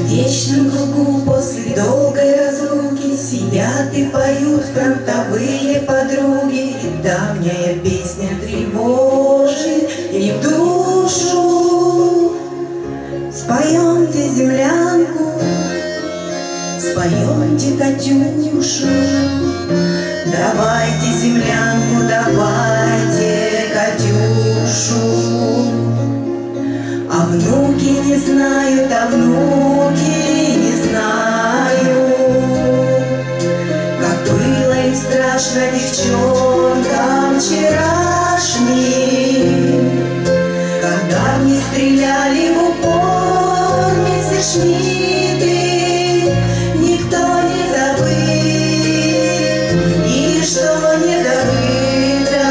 вечном кругу после долгой разлуки сидят и поют фронтовые подруги. И давняя песня тревожит и в душу. Споемте землянку, споемте Катюшу. Давайте землянку, давайте Катюшу. А внуки не знают, а внуки не знают, как было им страшно девчонкам вчерашним, когда мне стреляли в упор мессершмитты. Никто не забыл, и что не забыто.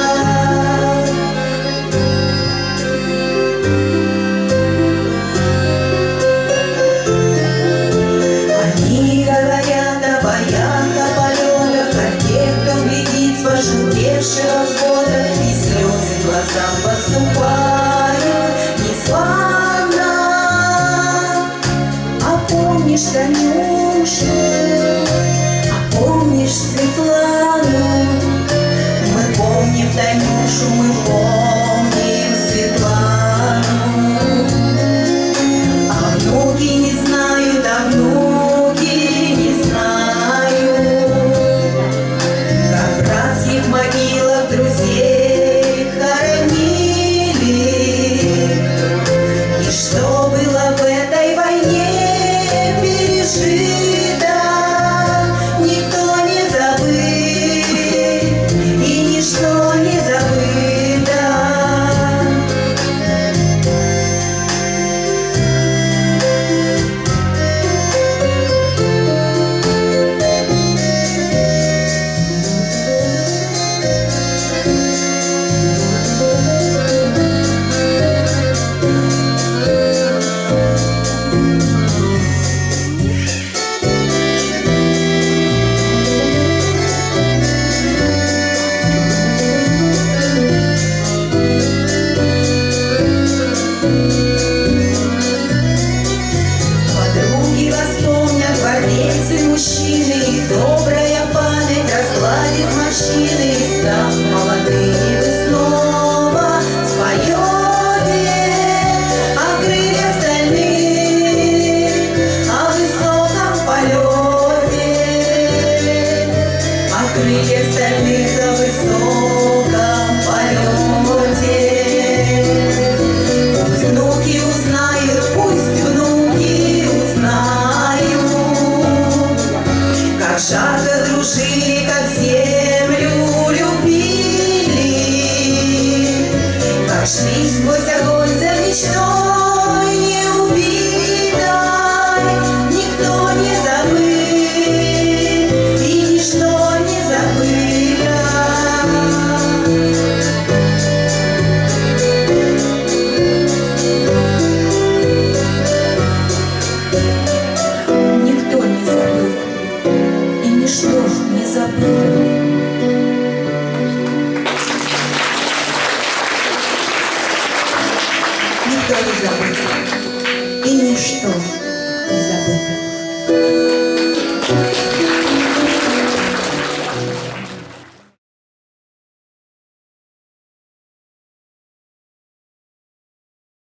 Они говорят о боях, о полетах, о тех, кто глядит с пожелтевшего года, и слезы глазам подступают неславно. А помнишь Танюшу, а помнишь Светлану? Мы помним Танюшу, мы помним Светлану. А внуки не знают, а внуки не знают, как братьев в могилах друзей хоронили. И что было в этом